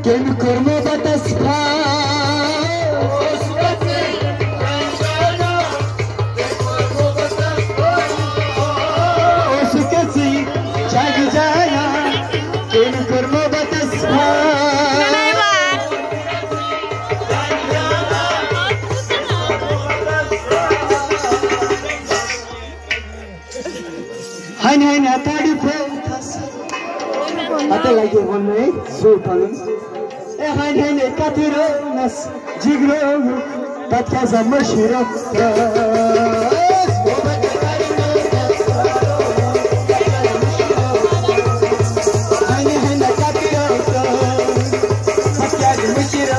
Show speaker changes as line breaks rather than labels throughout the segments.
Kim kurma batasfa Osukasi jag jaya Kim kurma batasfa Hain atadi focus Ate lagi one so paling hain katiro nas jigro tatkaza mashira hain katiro tatkaza mashira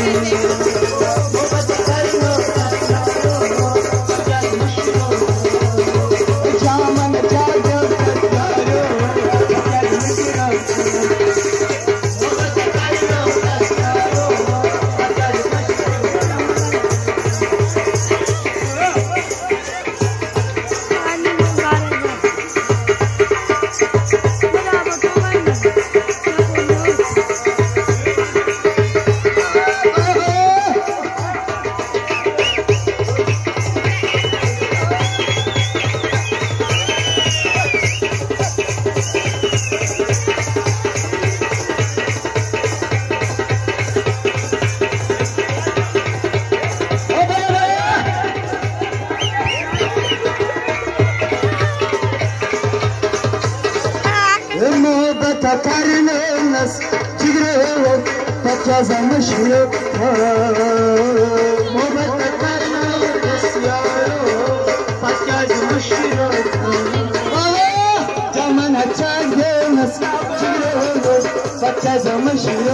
Karnas jigro tatkaza mashiro mohabbat karnas yaro tatkaza mashiro jamana chagnas jigro tatkaza mashiro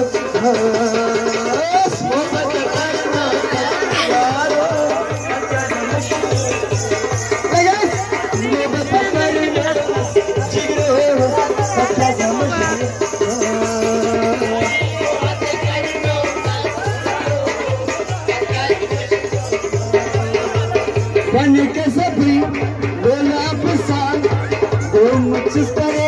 mohabbat karnas yaro tatkaza mashiro mohabbat karnas jigro tatkaza Bani ke sabri bola pasan do muchh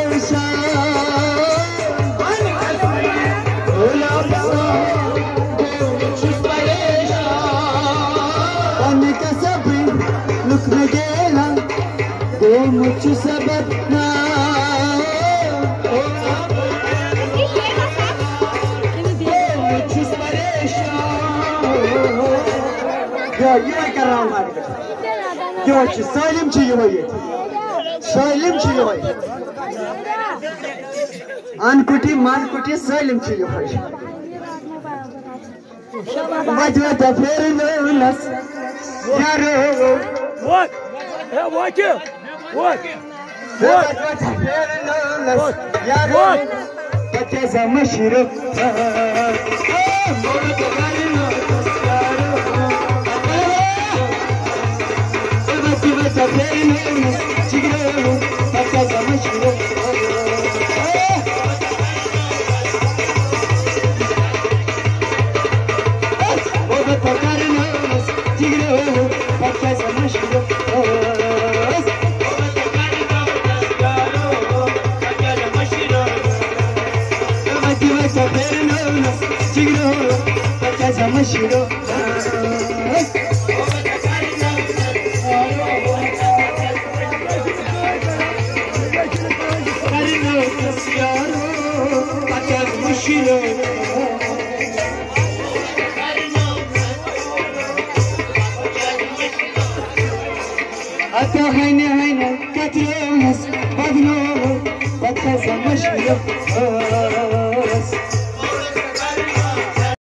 pareshan bola pasan do muchh pareshan Bani ke sabri luk mein gela do muchh sabatna do muchh pareshan ya ye kar raha hu क्यों सालिम चाहिए भाई सालिम चाहिए भाई अनकुटी मानकुटी सालिम चाहिए भाई मजवा तो फिर लोलस यारो what फिर लोलस यारो बच्चे जमशीरो jigro tatkaza mashiro mohabbat karnas jigro tatkaza mashiro jigro tatkaza mashiro Ata hain katros badno tatkaza mashiro